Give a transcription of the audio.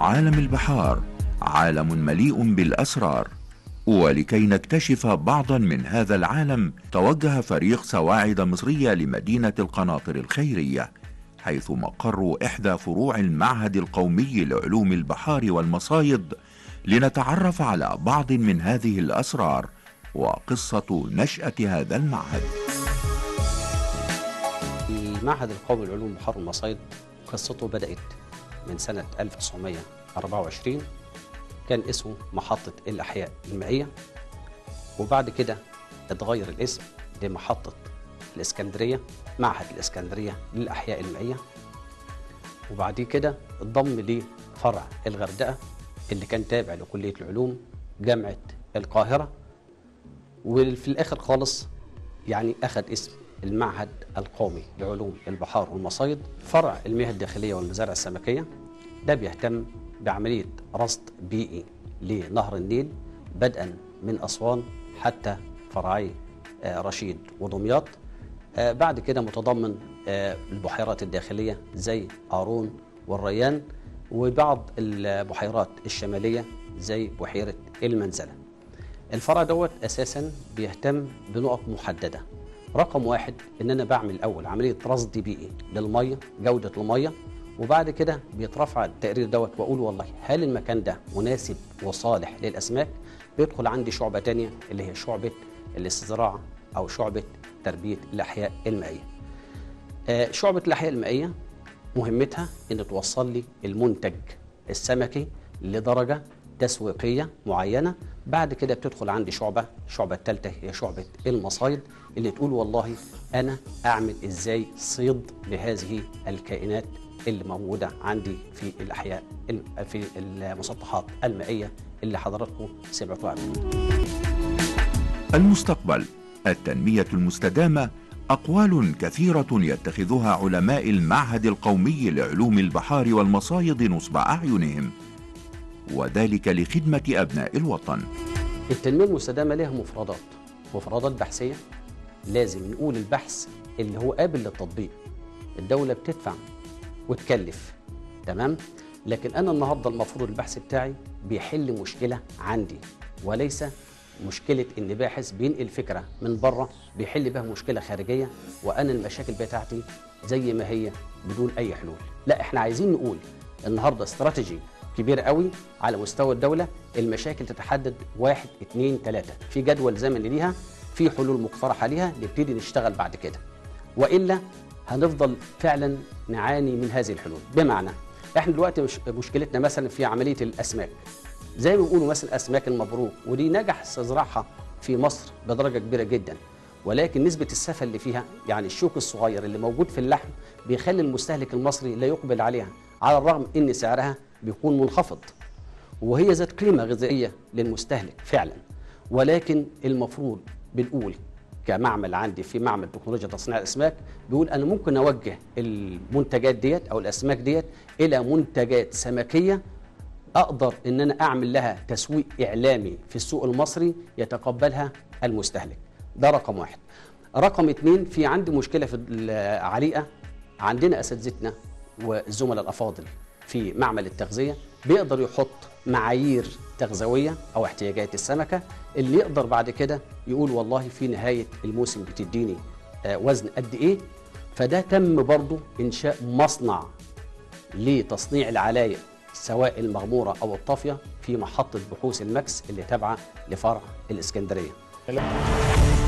عالم البحار عالم مليء بالأسرار، ولكي نكتشف بعضا من هذا العالم توجه فريق سواعد مصرية لمدينة القناطر الخيرية، حيث مقر إحدى فروع المعهد القومي لعلوم البحار والمصايد، لنتعرف على بعض من هذه الأسرار وقصة نشأة هذا المعهد. المعهد القومي لعلوم البحار والمصايد قصته بدأت من سنة 1924، كان اسمه محطة الأحياء المائية، وبعد كده اتغير الاسم لمحطة الإسكندرية، معهد الإسكندرية للأحياء المائية، وبعد كده اتضم لفرع الغردقة اللي كان تابع لكلية العلوم جامعة القاهرة، وفي الآخر خالص يعني أخذ اسم المعهد القومي لعلوم البحار والمصايد. فرع المياه الداخلية والمزارع السمكية ده بيهتم بعملية رصد بيئي لنهر النيل بدءا من أسوان حتى فرعي رشيد ودمياط. بعد كده متضمن البحيرات الداخلية زي قارون والريان، وبعض البحيرات الشمالية زي بحيرة المنزلة. الفرع دوت أساسا بيهتم بنقط محددة. رقم واحد إن أنا بعمل أول عملية رصد بيئي للمية، جودة المية، وبعد كده بيترفع التقرير دوت وأقول والله هل المكان ده مناسب وصالح للأسماك؟ بيدخل عندي شعبة تانية اللي هي شعبة الاستزراع أو شعبة تربية الأحياء المائية. شعبة الأحياء المائية مهمتها إن توصل لي المنتج السمكي لدرجة تسويقية معينة. بعد كده بتدخل عندي شعبة الثالثة هي شعبة المصايد اللي تقول والله أنا أعمل إزاي صيد لهذه الكائنات اللي موجودة عندي في الأحياء في المسطحات المائية اللي حضراتكم سمعتوها. المستقبل، التنمية المستدامة، أقوال كثيرة يتخذها علماء المعهد القومي لعلوم البحار والمصايد نصب أعينهم، وذلك لخدمة أبناء الوطن. التنمية المستدامة لها مفردات بحثية. لازم نقول البحث اللي هو قابل للتطبيق. الدولة بتدفع وتكلف، تمام، لكن أنا النهاردة المفروض البحث بتاعي بيحل مشكلة عندي، وليس مشكلة إن باحث بينقل فكرة من بره بيحل بها مشكلة خارجية وأنا المشاكل بتاعتي زي ما هي بدون أي حلول. لا، إحنا عايزين نقول النهاردة استراتيجي كبير قوي على مستوى الدولة، المشاكل تتحدد 1 2 3، في جدول زمني ليها، في حلول مقترحة ليها، نبتدي نشتغل بعد كده، وإلا هنفضل فعلا نعاني من هذه الحلول. بمعنى احنا دلوقتي مشكلتنا مثلا في عملية الأسماك، زي ما بيقولوا مثلا أسماك المبروك، ودي نجح استزراعها في مصر بدرجة كبيرة جدا، ولكن نسبة السفة اللي فيها يعني الشوك الصغير اللي موجود في اللحم بيخلي المستهلك المصري لا يقبل عليها، على الرغم ان سعرها بيكون منخفض وهي ذات قيمة غذائية للمستهلك فعلا. ولكن المفروض بنقول كمعمل عندي في معمل تكنولوجيا تصنيع الأسماك، بيقول أنا ممكن أوجه المنتجات ديت أو الأسماك ديت إلى منتجات سمكية أقدر إن أنا أعمل لها تسويق إعلامي في السوق المصري يتقبلها المستهلك. ده رقم واحد. رقم 2، في عندي مشكلة في العليقة. عندنا أساتذتنا والزملاء الأفاضل في معمل التغذية بيقدر يحط معايير تغذوية أو احتياجات السمكة اللي يقدر بعد كده يقول والله في نهاية الموسم بتديني وزن قد إيه. فده تم برضو إنشاء مصنع لتصنيع العلايق سواء المغمورة أو الطافية في محطة بحوث الماكس اللي تابعة لفرع الإسكندرية.